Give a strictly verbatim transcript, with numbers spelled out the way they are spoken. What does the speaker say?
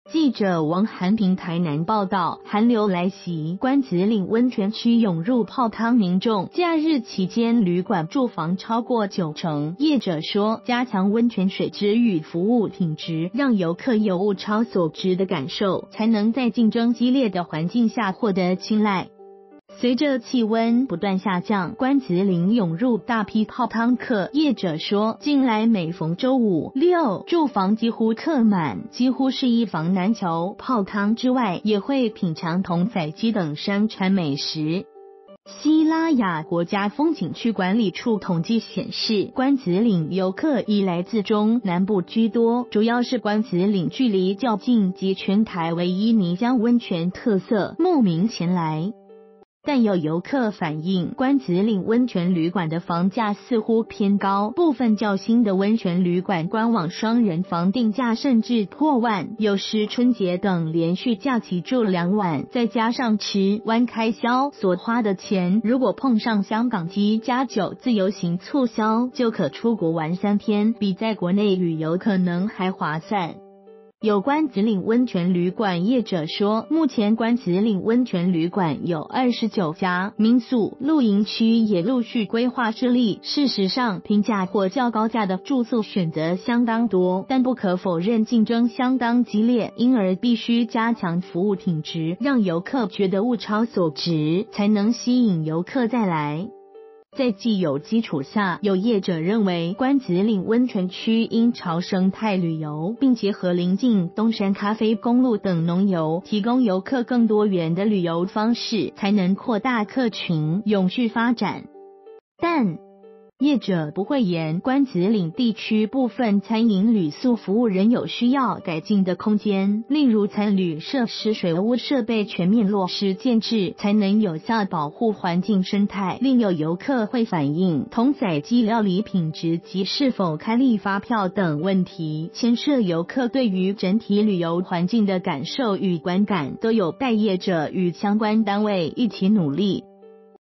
记者王涵平台南报道，寒流来袭，关子岭温泉区涌入泡汤民众，假日期间旅馆住房超过九成。业者说，加强温泉水质与服务品质，让游客有物超所值的感受，才能在竞争激烈的环境下获得青睐。随着气温不断下降，关子岭涌入大批泡汤客。业者说，近来每逢周五、六，住房几乎客满，几乎是一房难求。泡汤之外，也会品尝桐仔鸡等山川美食。西拉雅国家风景区管理处统计显示，关子岭游客以来自中南部居多，主要是关子岭距离较近及全台唯一泥浆温泉特色，慕名前来。但有游客反映，关子岭温泉旅馆的房价似乎偏高，部分较新的温泉旅馆官网双人房定价甚至破万，有时春节等连续假期住两晚，再加上吃玩开销所花的钱，如果碰上香港机加九自由行促销，就可出国玩三天，比在国内旅游可能还划算。有关子岭温泉旅馆业者说，目前关子岭温泉旅馆有二十九家，民宿、露营区也陆续规划设立。事实上，平价或较高价的住宿选择相当多，但不可否认竞争相当激烈，因而必须加强服务品质，让游客觉得物超所值，才能吸引游客再来。在既有基础下，有业者认为关子岭温泉区应朝生态旅游，并结合邻近东山咖啡公路等农游，提供游客更多元的旅游方式，才能扩大客群，永续发展。但业者不讳言，关子岭地区部分餐饮旅宿服务仍有需要改进的空间，例如餐旅设施、水污设备全面落实建制，才能有效保护环境生态。另有游客会反映桐仔鸡料理品质及是否开立发票等问题，牵涉游客对于整体旅游环境的感受与观感，都有待业者与相关单位一起努力。